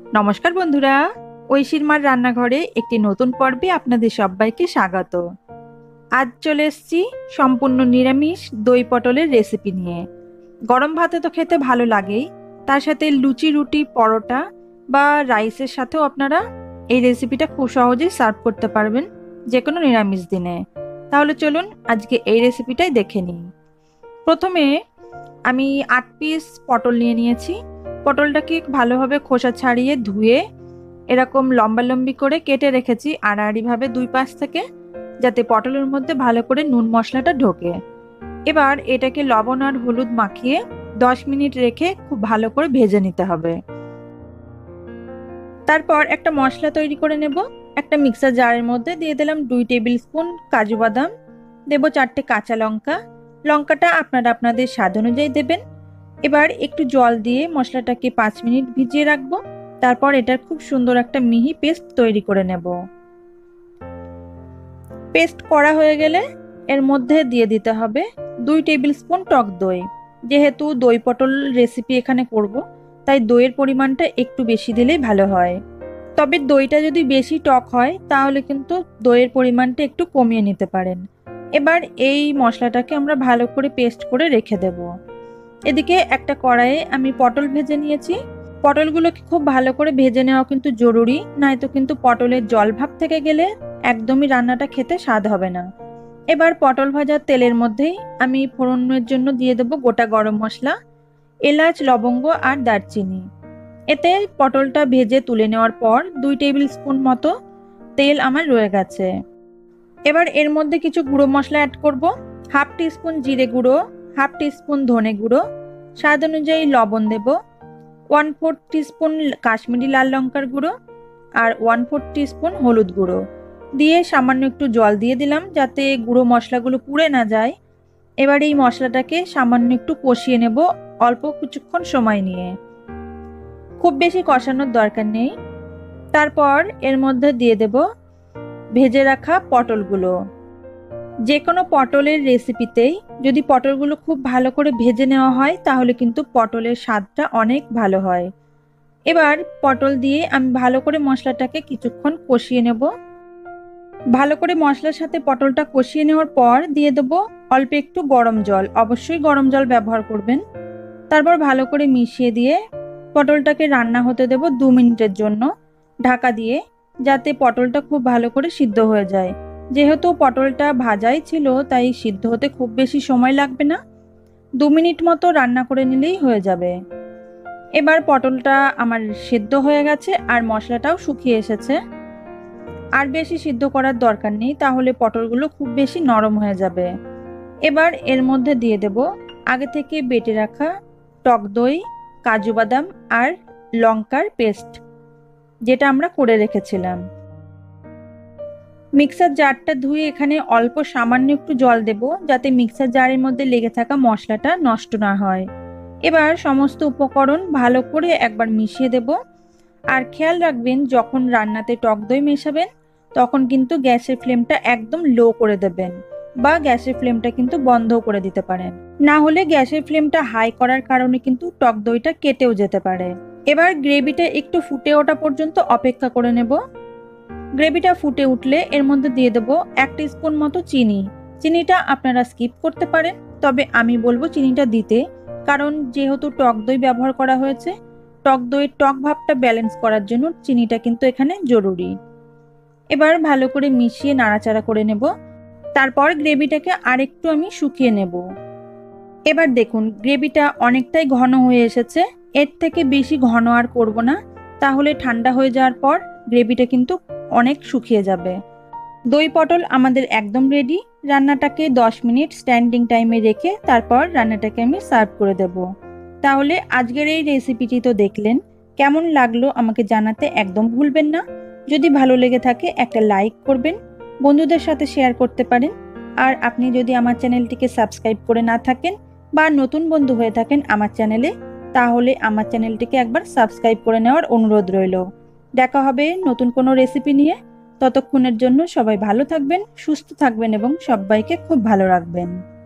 নমস্কার বন্ধুরা, ঐশীর মার রান্নাঘরে একটি নতুন পর্বে আপনাদের সবাইকে স্বাগত। আজ চলে এসেছি সম্পূর্ণ নিরামিষ দই পটলের রেসিপি নিয়ে। গরম ভাতে তো খেতে ভালো লাগেই, তার সাথে লুচি, রুটি, পরোটা বা রাইসের সাথেও আপনারা এই রেসিপিটা খুব সহজেই সার্ভ করতে পারবেন যে কোনো নিরামিষ দিনে। তাহলে চলুন আজকে এই রেসিপিটাই দেখে নিই। প্রথমে আমি 8 পিস পটল নিয়ে নিয়েছি। পটলটাকে ভালোভাবে খোসা ছাড়িয়ে ধুয়ে এরকম লম্বালম্বি করে কেটে রেখেছি আড়াআড়িভাবে দুই পাশ থেকে, যাতে পটলের মধ্যে ভালো করে নুন মশলাটা ঢোকে। এবার এটাকে লবণ আর হলুদ মাখিয়ে 10 মিনিট রেখে খুব ভালো করে ভেজে নিতে হবে। তারপর একটা মশলা তৈরি করে নেব। একটা মিক্সার জারের মধ্যে দিয়ে দিলাম 2 টেবিল স্পুন কাজু বাদাম, দেব 4টে কাঁচা লঙ্কা। লঙ্কাটা আপনারা আপনাদের স্বাদ অনুযায়ী দেবেন। এবার একটু জল দিয়ে মশলাটাকে 5 মিনিট ভিজিয়ে রাখবো। তারপর এটার খুব সুন্দর একটা মিহি পেস্ট তৈরি করে নেব। পেস্ট করা হয়ে গেলে এর মধ্যে দিয়ে দিতে হবে 2 টেবিল স্পুন টক দই। যেহেতু দই পটল রেসিপি এখানে করব, তাই দইয়ের পরিমাণটা একটু বেশি দিলেই ভালো হয়। তবে দইটা যদি বেশি টক হয় তাহলে কিন্তু দইয়ের পরিমাণটা একটু কমিয়ে নিতে পারেন। এবার এই মশলাটাকে আমরা ভালো করে পেস্ট করে রেখে দেব। এদিকে একটা কড়াইয়ে আমি পটল ভেজে নিয়েছি। পটলগুলোকে খুব ভালো করে ভেজে নেওয়া কিন্তু জরুরি, নয়তো কিন্তু পটলের জল ভাব থেকে গেলে একদমই রান্নাটা খেতে স্বাদ হবে না। এবার পটল ভাজার তেলের মধ্যেই আমি ফোড়নের জন্য দিয়ে দেবো গোটা গরম মশলা, এলাচ, লবঙ্গ আর দারচিনি। এতে পটলটা ভেজে তুলে নেওয়ার পর 2 টেবিল স্পুন মতো তেল আমার রয়ে গেছে। এবার এর মধ্যে কিছু গুঁড়ো মশলা অ্যাড করব। 1/2 টিস্পুন জিরে গুঁড়ো, 1/2 টিস্পুন ধনে গুঁড়ো, স্বাদ অনুযায়ী লবণ দেব, 1/4 টিস্পুন কাশ্মীরি লাল লঙ্কার গুঁড়ো আর 1/4 টিস্পুন হলুদ গুঁড়ো দিয়ে সামান্য একটু জল দিয়ে দিলাম, যাতে গুঁড়ো মশলাগুলো পুড়ে না যায়। এবার এই মশলাটাকে সামান্য একটু কষিয়ে নেব অল্প কিছুক্ষণ সময় নিয়ে, খুব বেশি কষানোর দরকার নেই। তারপর এর মধ্যে দিয়ে দেব ভেজে রাখা পটলগুলো। যে কোনো পটলের রেসিপিতেই যদি পটলগুলো খুব ভালো করে ভেজে নেওয়া হয় তাহলে কিন্তু পটলের স্বাদটা অনেক ভালো হয়। এবার পটল দিয়ে আমি ভালো করে মশলাটাকে কিছুক্ষণ কষিয়ে নেব। ভালো করে মশলার সাথে পটলটা কষিয়ে নেওয়ার পর দিয়ে দেবো অল্প একটু গরম জল, অবশ্যই গরম জল ব্যবহার করবেন। তারপর ভালো করে মিশিয়ে দিয়ে পটলটাকে রান্না হতে দেব 2 মিনিটের জন্য ঢাকা দিয়ে, যাতে পটলটা খুব ভালো করে সিদ্ধ হয়ে যায়। যেহেতু পটলটা ভাজাই ছিল তাই সিদ্ধ হতে খুব বেশি সময় লাগবে না, 2 মিনিট মতো রান্না করে নিলেই হয়ে যাবে। এবার পটলটা আমার সিদ্ধ হয়ে গেছে আর মশলাটাও শুকিয়ে এসেছে। আর বেশি সিদ্ধ করার দরকার নেই, তাহলে পটলগুলো খুব বেশি নরম হয়ে যাবে। এবার এর মধ্যে দিয়ে দেব আগে থেকে বেটে রাখা টক দই, কাজু বাদাম আর লঙ্কার পেস্ট, যেটা আমরা করে রেখেছিলাম। মিক্সার জারটা ধুয়ে এখানে অল্প সামান্য একটু জল দেব, যাতে মিক্সার জারের মধ্যে লেগে থাকা মশলাটা নষ্ট না হয়। এবার সমস্ত উপকরণ ভালো করে একবার মিশিয়ে দেব। আর খেয়াল রাখবেন, যখন রান্নাতে টক দই মেশাবেন তখন কিন্তু গ্যাসের ফ্লেমটা একদম লো করে দেবেন, বা গ্যাসের ফ্লেমটা কিন্তু বন্ধ করে দিতে পারেন। না হলে গ্যাসের ফ্লেমটা হাই করার কারণে কিন্তু টক দইটা কেটেও যেতে পারে। এবার গ্রেভিটা একটু ফুটে ওঠা পর্যন্ত অপেক্ষা করে নেব। গ্রেভিটা ফুটে উঠলে এর মধ্যে দিয়ে দেবো 1 টিস্পুন মতো চিনি। চিনিটা আপনারা স্কিপ করতে পারেন, তবে আমি বলবো চিনিটা দিতে, কারণ যেহেতু টক দই ব্যবহার করা হয়েছে, টক দইয়ের টক ভাবটা ব্যালেন্স করার জন্য চিনিটা কিন্তু এখানে জরুরি। এবার ভালো করে মিশিয়ে নাড়াচাড়া করে নেব। তারপর গ্রেভিটাকে আরেকটু আমি শুকিয়ে নেব। এবার দেখুন গ্রেভিটা অনেকটাই ঘন হয়ে এসেছে। এর থেকে বেশি ঘন আর করব না, তাহলে ঠান্ডা হয়ে যাওয়ার পর গ্রেভিটা কিন্তু অনেক শুকিয়ে যাবে। দই পটল আমাদের একদম রেডি। রান্নাটাকে 10 মিনিট স্ট্যান্ডিং টাইমে রেখে তারপর রান্নাটাকে আমি সার্ভ করে দেব। তাহলে আজকের এই রেসিপিটি তো দেখলেন, কেমন লাগলো আমাকে জানাতে একদম ভুলবেন না। যদি ভালো লেগে থাকে একটা লাইক করবেন, বন্ধুদের সাথে শেয়ার করতে পারেন। আর আপনি যদি আমার চ্যানেলটিকে সাবস্ক্রাইব করে না থাকেন বা নতুন বন্ধু হয়ে থাকেন আমার চ্যানেলে, তাহলে আমার চ্যানেলটিকে একবার সাবস্ক্রাইব করে নেওয়ার অনুরোধ রইল। দেখা হবে নতুন কোনো রেসিপি নিয়ে। ততক্ষণের জন্য সবাই ভালো থাকবেন, সুস্থ থাকবেন এবং সবাইকে খুব ভালো রাখবেন।